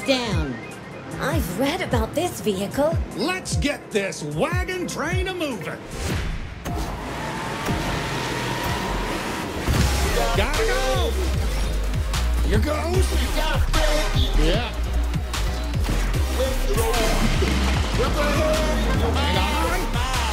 face down. I've read about this vehicle. Let's get this wagon train a-moving. Gotta go. Here goes. Yeah. Hang on.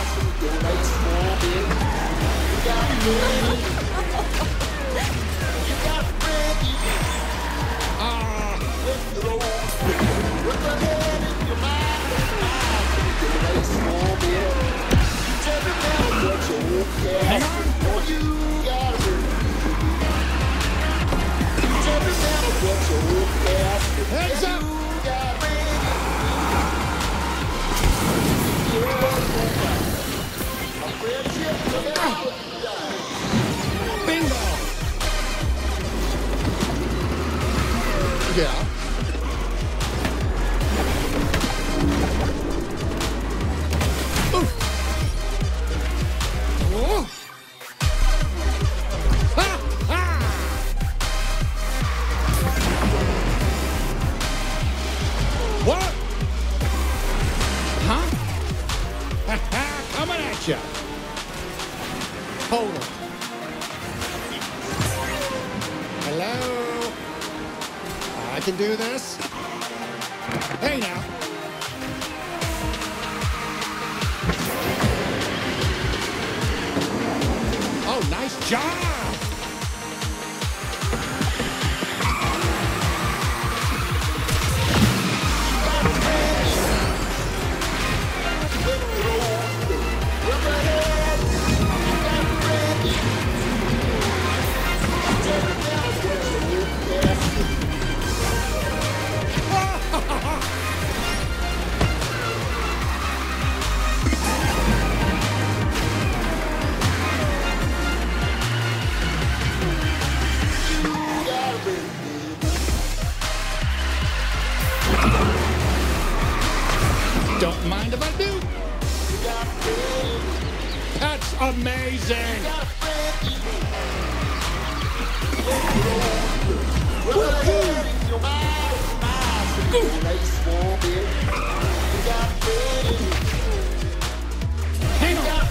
Hang on. Heads up. Bingo. Yeah. Oof. Whoa. Ha! Ha! What? Huh? Ha ha! Coming at ya. Hold on. Hello? I can do this. Hey now. Oh, nice job. Don't mind if I do. That's amazing. Hang on.